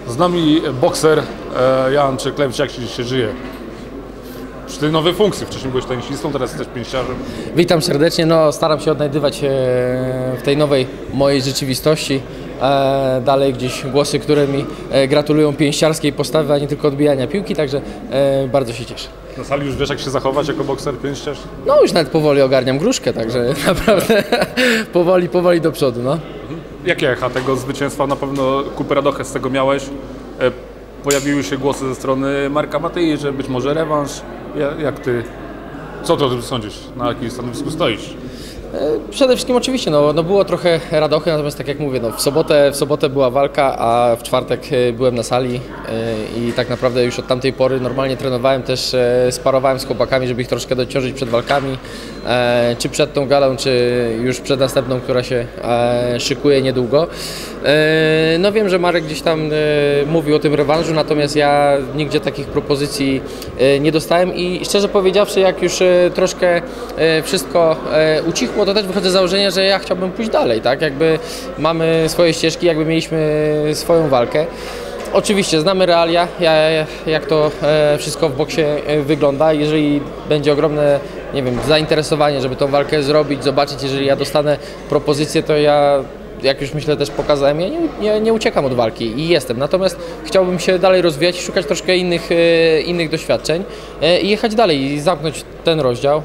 Z nami bokser Jan Czerklewicz. Jak się żyje przy tej nowej funkcji? Wcześniej byłeś tenisistą, teraz jesteś pięściarzem. Witam serdecznie. No, staram się odnajdywać w tej nowej mojej rzeczywistości. Dalej gdzieś głosy, które mi gratulują pięściarskiej postawy, a nie tylko odbijania piłki, także bardzo się cieszę. Na sali już wiesz, jak się zachować jako bokser, pięściarz? No już nawet powoli ogarniam gruszkę, także naprawdę powoli do przodu. No. Jakie echa tego zwycięstwa? Na pewno kupę radochy z tego miałeś. Pojawiły się głosy ze strony Marka Matei, że być może rewanż. Jak ty, co ty o tym sądzisz? Na jakim stanowisku stoisz? Przede wszystkim oczywiście, no było trochę radochy, natomiast tak jak mówię, no w sobotę była walka, a w czwartek byłem na sali i tak naprawdę już od tamtej pory normalnie trenowałem, też sparowałem z chłopakami, żeby ich troszkę dociążyć przed walkami, czy przed tą galą, czy już przed następną, która się szykuje niedługo. No wiem, że Marek gdzieś tam mówił o tym rewanżu, natomiast ja nigdzie takich propozycji nie dostałem i szczerze powiedziawszy, jak już troszkę wszystko ucichło, to też wychodzę z założenia, że ja chciałbym pójść dalej, tak? Jakby mamy swoje ścieżki, jakby mieliśmy swoją walkę. Oczywiście znamy realia, jak to wszystko w boksie wygląda. Jeżeli będzie ogromne, nie wiem, zainteresowanie, żeby tą walkę zrobić, zobaczyć, jeżeli ja dostanę propozycję, to ja, jak już myślę też pokazałem, ja nie uciekam od walki i jestem. Natomiast chciałbym się dalej rozwijać i szukać troszkę innych doświadczeń i jechać dalej i zamknąć ten rozdział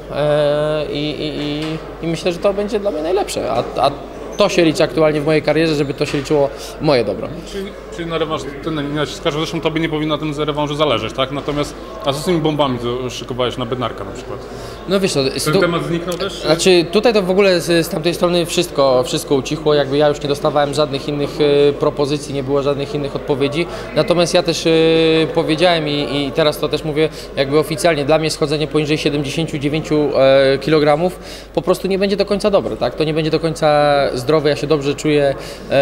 i myślę, że to będzie dla mnie najlepsze. A to się liczy aktualnie w mojej karierze, żeby to się liczyło moje dobro. Czyli na rewanż ty naciskasz, zresztą tobie nie powinno na tym rewanżu zależeć, tak? Natomiast, a co z tymi bombami, to szykowałeś na Bednarka na przykład? No wiesz, ten temat zniknął też? Znaczy tutaj to w ogóle z tamtej strony wszystko ucichło, jakby ja już nie dostawałem żadnych innych propozycji, nie było żadnych innych odpowiedzi. Natomiast ja też powiedziałem i teraz to też mówię jakby oficjalnie, dla mnie schodzenie poniżej 79 kg po prostu nie będzie do końca dobre, tak? To nie będzie do końca zdrowe, ja się dobrze czuję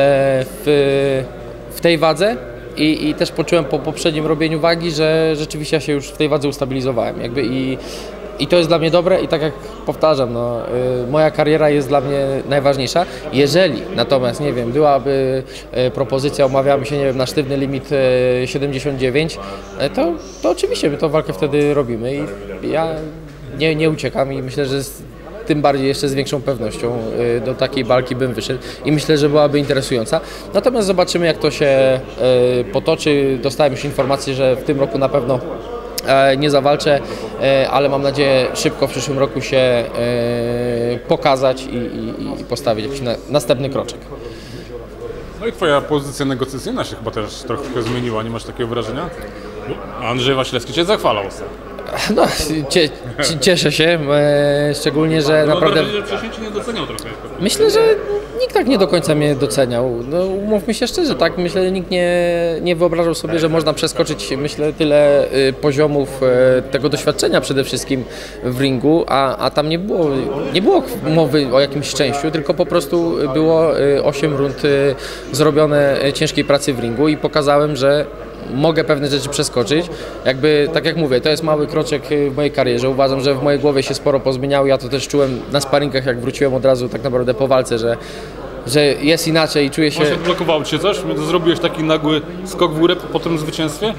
w tej wadze. I też poczułem po poprzednim robieniu wagi, że rzeczywiście ja się już w tej wadze ustabilizowałem. Jakby i to jest dla mnie dobre i tak jak powtarzam, no, moja kariera jest dla mnie najważniejsza. Jeżeli natomiast, nie wiem, byłaby propozycja, umawiamy się, nie wiem, na sztywny limit 79, to oczywiście my tą walkę wtedy robimy i ja nie uciekam i myślę, że tym bardziej jeszcze z większą pewnością do takiej walki bym wyszedł i myślę, że byłaby interesująca. Natomiast zobaczymy, jak to się potoczy. Dostałem już informację, że w tym roku na pewno nie zawalczę, ale mam nadzieję szybko w przyszłym roku się pokazać i postawić jakiś następny kroczek. No i twoja pozycja negocjacyjna się chyba też trochę zmieniła, nie masz takiego wrażenia? Andrzej Wasilewski cię zachwalał. No, cieszę się, szczególnie, że naprawdę... Że wcześniej cię nie doceniał trochę. Myślę, że nikt tak nie do końca mnie doceniał. No, umówmy się szczerze, tak? Myślę, że nikt nie wyobrażał sobie, że można przeskoczyć, myślę, tyle poziomów tego doświadczenia przede wszystkim w ringu, a tam nie było mowy o jakimś szczęściu, tylko po prostu było 8 rund zrobione ciężkiej pracy w ringu i pokazałem, że mogę pewne rzeczy przeskoczyć. Jakby, tak jak mówię, to jest mały kroczek w mojej karierze. Uważam, że w mojej głowie się sporo pozmieniało. Ja to też czułem na sparingach, jak wróciłem od razu tak naprawdę po walce, że jest inaczej i czuję się... Właśnie blokowało cię coś? Zrobiłeś taki nagły skok w górę po tym zwycięstwie?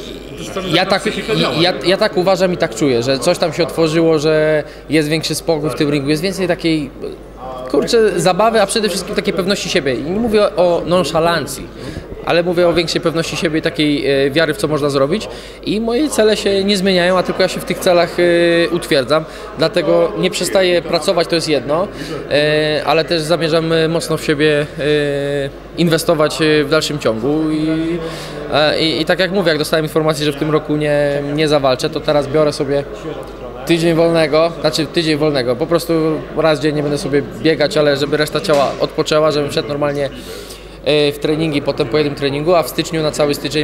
Ja tak uważam i tak czuję, że coś tam się otworzyło, że jest większy spokój w tym ringu, jest więcej takiej, kurczę, zabawy, a przede wszystkim takiej pewności siebie. I nie mówię o nonszalancji, ale mówię o większej pewności siebie i takiej wiary w co można zrobić i moje cele się nie zmieniają, a tylko ja się w tych celach utwierdzam, dlatego nie przestaję pracować, to jest jedno, ale też zamierzam mocno w siebie inwestować w dalszym ciągu i tak jak mówię, jak dostałem informację, że w tym roku nie zawalczę, to teraz biorę sobie tydzień wolnego, po prostu raz dziennie będę sobie biegać, ale żeby reszta ciała odpoczęła, żebym szedł normalnie w treningi, potem po jednym treningu, a w styczniu na cały styczeń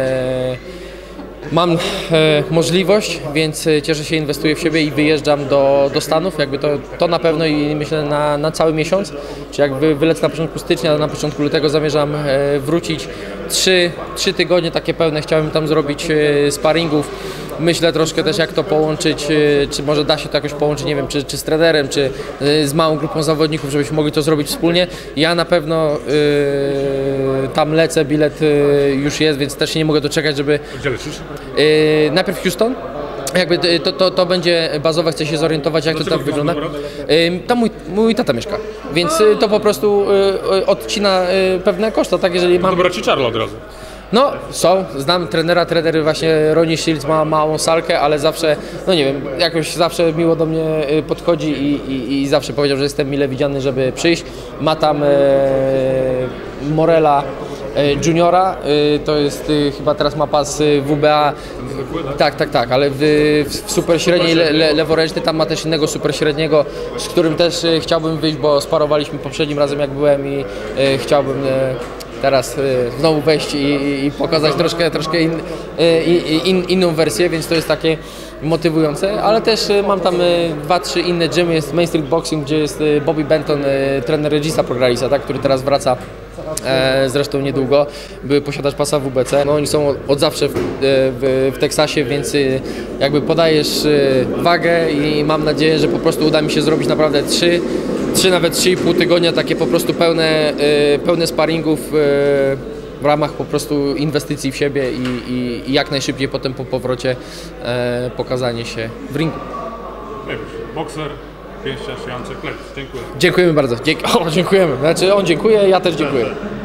mam możliwość, więc cieszę się, inwestuję w siebie i wyjeżdżam do Stanów, jakby to na pewno i myślę na cały miesiąc, czy jakby wylecę na początku stycznia, na początku lutego zamierzam wrócić 3 tygodnie takie pełne, chciałem tam zrobić sparingów myślę troszkę też jak to połączyć, czy może da się to jakoś połączyć, nie wiem, czy z trenerem, czy z małą grupą zawodników, żebyśmy mogli to zrobić wspólnie. Ja na pewno tam lecę, bilet już jest, więc też się nie mogę doczekać, żeby... Gdzie lecisz? Najpierw Houston. Jakby to będzie bazowe, chcę się zorientować, jak to tam wygląda. Tam mój tata mieszka, więc to po prostu odcina pewne koszta, tak, jeżeli mam... To braci Czarlo od razu. No, znam trenera, trener właśnie Ronnie Shields ma małą salkę, ale zawsze, no nie wiem, jakoś zawsze miło do mnie podchodzi i zawsze powiedział, że jestem mile widziany, żeby przyjść. Ma tam Morela Juniora, to jest chyba teraz mapa z WBA, tak, ale w super średniej leworęczny tam ma też innego super średniego, z którym też chciałbym wyjść, bo sparowaliśmy poprzednim razem jak byłem i chciałbym teraz znowu wejść i pokazać troszkę inną wersję, więc to jest takie motywujące, ale też mam tam 2-3 inne gymy, jest Main Street Boxing, gdzie jest Bobby Benton, trener Regisa Progralisa, tak, który teraz wraca zresztą niedługo, by posiadać pasa WBC. No, oni są od zawsze w Teksasie, więc jakby podajesz wagę i mam nadzieję, że po prostu uda mi się zrobić naprawdę 3 nawet 3,5 tygodnia takie po prostu pełne sparingów w ramach po prostu inwestycji w siebie i jak najszybciej potem po powrocie pokazanie się w ringu. Bokser, pięściarz Jędrzej Klec. Dziękuję. Dziękujemy bardzo. Dziękujemy. Znaczy on dziękuję, ja też dziękuję.